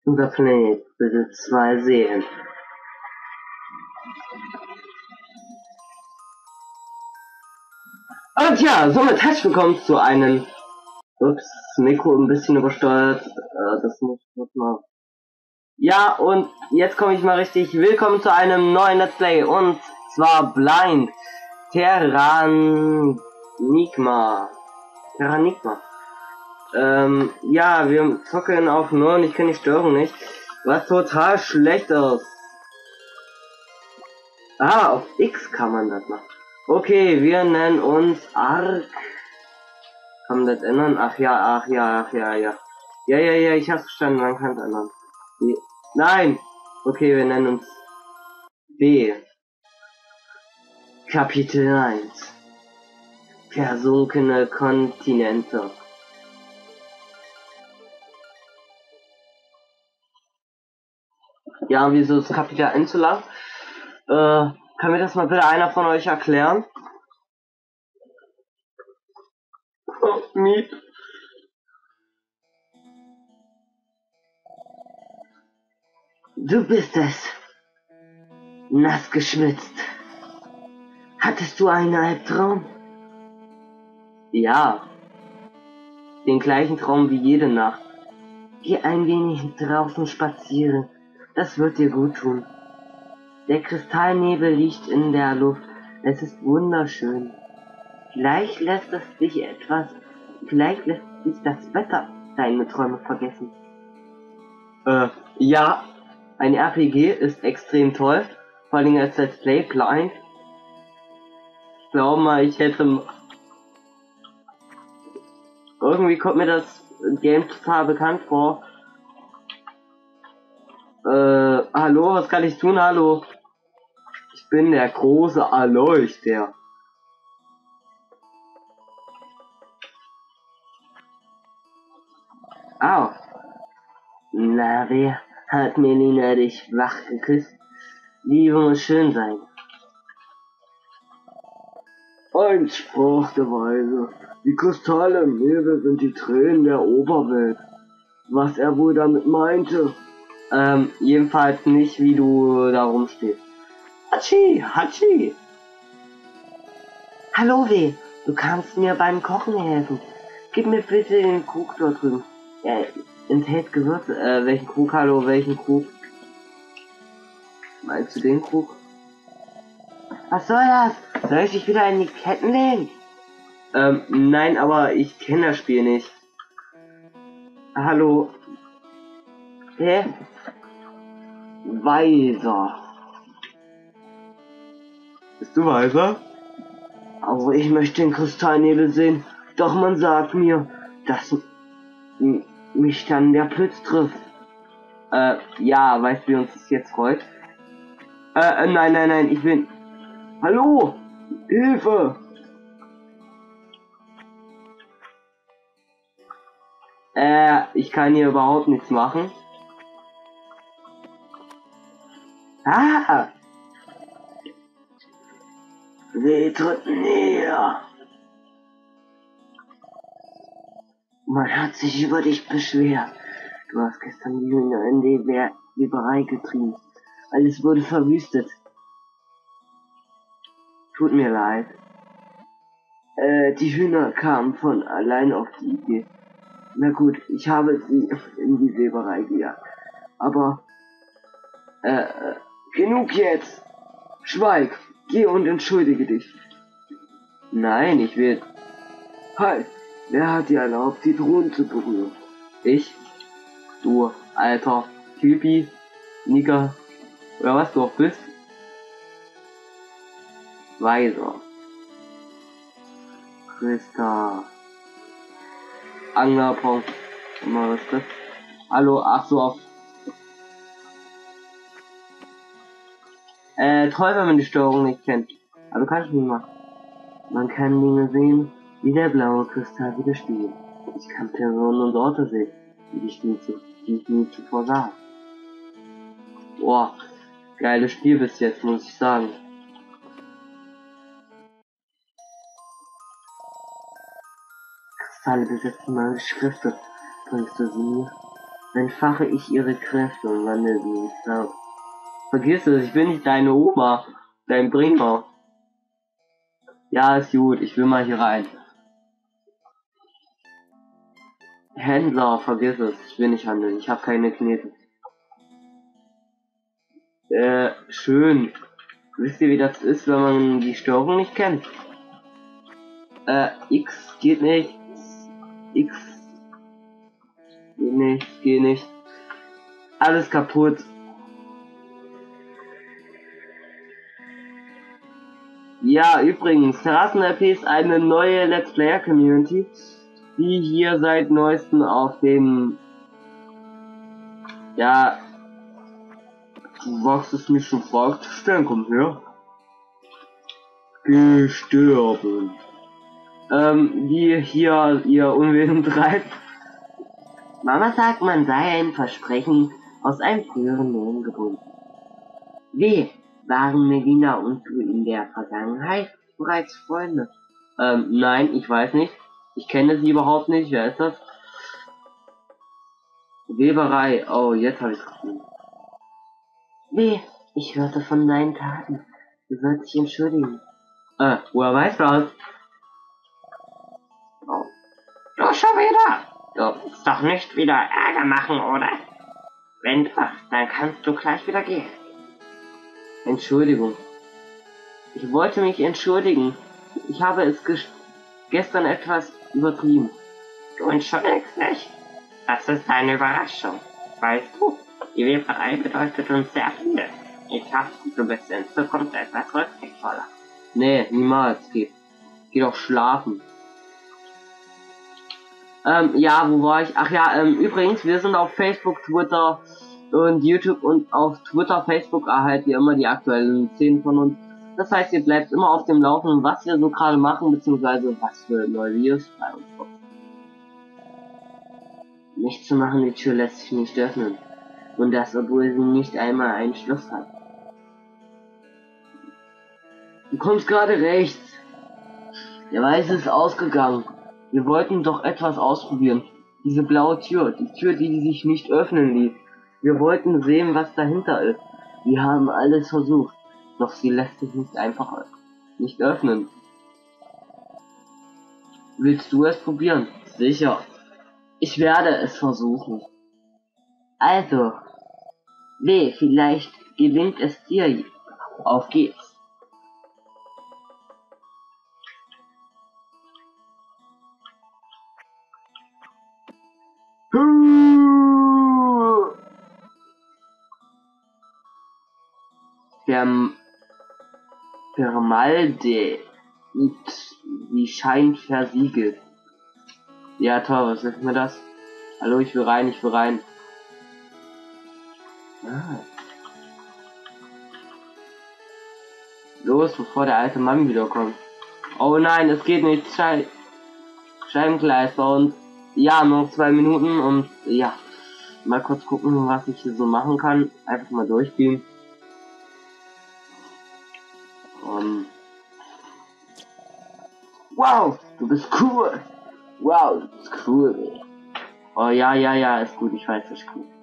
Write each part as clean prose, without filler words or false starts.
Unser Planet besitzt zwei Seen. Und ja, somit herzlich willkommen zu einem... Ups, Mikro ein bisschen übersteuert. Das muss mal... Ja, und jetzt komme ich mal richtig. Willkommen zu einem neuen Let's Play. Und zwar Blind Terranigma. Ja, wir zocken auf 9, ich kenne die Störung nicht. Was total schlecht ist. Ah, auf X kann man das machen. Okay, wir nennen uns Ark. Kann man das ändern? Ach ja. Ja, ich hab's verstanden, man kann es ändern. Nein! Okay, wir nennen uns B. Kapitel 1. Versunkene Kontinente. Ja, wieso ist Kapitel 1 zu lang? Kann mir das mal bitte einer von euch erklären? Oh, Miet. Du bist es. Nass geschwitzt. Hattest du einen Albtraum? Ja. Den gleichen Traum wie jede Nacht. Geh ein wenig draußen spazieren. Das wird dir gut tun. Der Kristallnebel liegt in der Luft. Es ist wunderschön. Vielleicht lässt das dich das Wetter deine Träume vergessen. Ja. Ein RPG ist extrem toll. Vor allem als Let's Play Blind. Ich glaube mal, irgendwie kommt mir das Game total bekannt vor. Hallo, was kann ich tun? Hallo. Ich bin der große Erleuchter. Au. Na, wer hat Melina dich wach geküsst? Liebe muss schön sein. Ein Spruch der Weise. Die Kristalle im Nebel sind die Tränen der Oberwelt. Was er wohl damit meinte? Jedenfalls nicht, wie du da rumstehst. Hatschi! Hallo W, du kannst mir beim Kochen helfen. Gib mir bitte den Krug dort drüben. Er enthält Gewürze. Welchen Krug? Hallo, welchen Krug? Meinst du den Krug? Was soll das? Soll ich dich wieder in die Ketten legen? Nein, aber ich kenne das Spiel nicht. Hallo. Hä? Weiser. Bist du weiser? Also ich möchte den Kristallnebel sehen, doch man sagt mir, dass mich dann der Blitz trifft. Ja, weißt du, wie uns das jetzt freut? Nein, ich bin... Hallo! Hilfe! Ich kann hier überhaupt nichts machen. Ah! Sie tritt näher. Man hat sich über dich beschwert. Du hast gestern die Hühner in die Weberei getrieben. Alles wurde verwüstet. Tut mir leid. Die Hühner kamen von allein auf die Idee. Na gut, ich habe sie in die Weberei gejagt. Aber, genug jetzt! Schweig! Geh und entschuldige dich. Nein, ich will... Halt! Wer hat dir erlaubt, die Drohnen zu berühren? Ich? Du, alter Typi, Nigger, oder was du auch bist? Weiser. Christa. Anglerpunkt. Was ist das? Hallo, ach so auf. Toll, wenn man die Steuerung nicht kennt. Aber du kannst nicht machen. Man kann Dinge sehen, wie der blaue Kristall widerspiegelt. Ich kann Personen und Orte sehen, die ich nie zuvor sah. Boah, geiles Spiel bis jetzt, muss ich sagen. Kristalle besitzen magische Kräfte. Bringst du sie mir? Entfache ich ihre Kräfte und wandle sie in Zauber. Vergiss es, ich bin nicht deine Oma, dein Bringer. Ja, ist gut, ich will mal hier rein. Händler, vergiss es, ich will nicht handeln, ich habe keine Knete. Schön. Wisst ihr, wie das ist, wenn man die Steuerung nicht kennt? X geht nicht. X geht nicht. Alles kaputt. Ja, übrigens, Terrassen-RP ist eine neue Let's Player Community, die hier seit neuestem auf dem, ja, du wagst es mich schon fragst, Stern kommt her. Gestorben. Die hier ihr Unwesen treibt. Mama sagt, man sei ein Versprechen aus einem früheren Leben gebunden. Wie waren Melina und du in der Vergangenheit bereits Freunde? Nein, ich weiß nicht. Ich kenne sie überhaupt nicht. Wer ist das? Weberei. Oh, jetzt habe ich es gefunden. Wie? Ich hörte von deinen Taten. Du sollst dich entschuldigen. Woher weißt du das? Oh. Du schon wieder? Du willst doch nicht wieder Ärger machen, oder? Wenn doch, dann kannst du gleich wieder gehen. Entschuldigung. Ich wollte mich entschuldigen. Ich habe es gestern etwas übertrieben. Du entschuldigst dich? Das ist eine Überraschung. Weißt du, die Weberei bedeutet uns sehr viel. Ich hoffe, du bist in Zukunft etwas rücksichtsvoller. Nee, niemals. Geh doch schlafen. Ja, wo war ich? Ach ja, übrigens, wir sind auf Facebook, Twitter und YouTube und auf Twitter, Facebook erhaltet ihr immer die aktuellen Szenen von uns. Das heißt, ihr bleibt immer auf dem Laufenden, was wir so gerade machen, beziehungsweise was für neue Videos bei uns kommen. Nichts zu machen, die Tür lässt sich nicht öffnen. Und das, obwohl sie nicht einmal einen Schluss hat. Du kommst gerade rechts. Der Weiße ist ausgegangen. Wir wollten doch etwas ausprobieren. Diese blaue Tür, die Tür, die sich nicht öffnen ließ. Wir wollten sehen, was dahinter ist. Wir haben alles versucht, doch sie lässt sich nicht einfach nicht öffnen. Willst du es probieren? Sicher. Ich werde es versuchen. Also, vielleicht gelingt es dir. Auf geht's. Vermalde die scheint versiegelt. Ja toll, was ist mir das? Hallo, ich will rein, ich will rein. Ah. Los, bevor der alte Mann wiederkommt. Oh nein, es geht nicht. Scheibengleister und ja, noch 2 Minuten und ja, mal kurz gucken, was ich hier so machen kann. Einfach mal durchgehen. Wow, du bist cool. Wow, du bist cool. Oh ja, ist gut, ich weiß, das ist cool.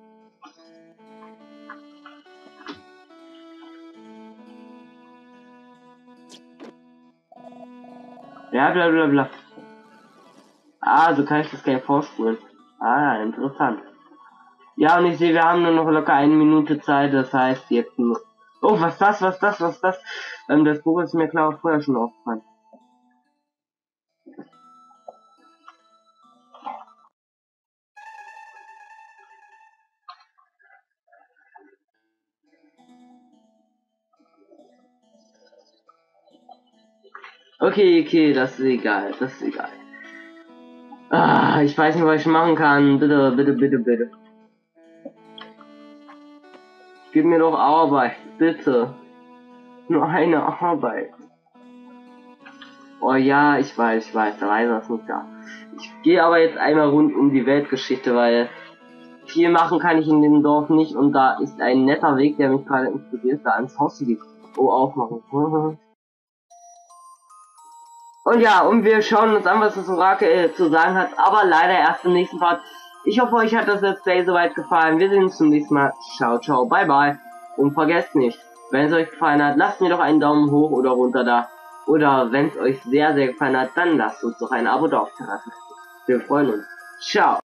Ja, bla bla bla. Ah, so kann ich das gleich vorspulen. Ah, interessant. Ja, und ich sehe, wir haben nur noch locker 1 Minute Zeit, das heißt jetzt nur... Oh, was das? Das Buch ist mir klar vorher schon aufgefallen. Okay, das ist egal, Ah, ich weiß nicht, was ich machen kann. Bitte. Gib mir doch Arbeit, bitte. Nur eine Arbeit. Oh ja, ich weiß, da weiß das nicht da. Ich gehe aber jetzt einmal rund um die Weltgeschichte, weil viel machen kann ich in dem Dorf nicht und da ist ein netter Weg, der mich gerade inspiriert, da ans Haus zu gehen. Oh, aufmachen. Und ja, und wir schauen uns an, was das Orakel zu sagen hat, aber leider erst im nächsten Part. Ich hoffe, euch hat das Let's Play soweit gefallen. Wir sehen uns zum nächsten Mal. Ciao, ciao, bye, bye. Und vergesst nicht, wenn es euch gefallen hat, lasst mir doch einen Daumen hoch oder runter da. Oder wenn es euch sehr, sehr gefallen hat, dann lasst uns doch ein Abo da auf Terrasse. Wir freuen uns. Ciao.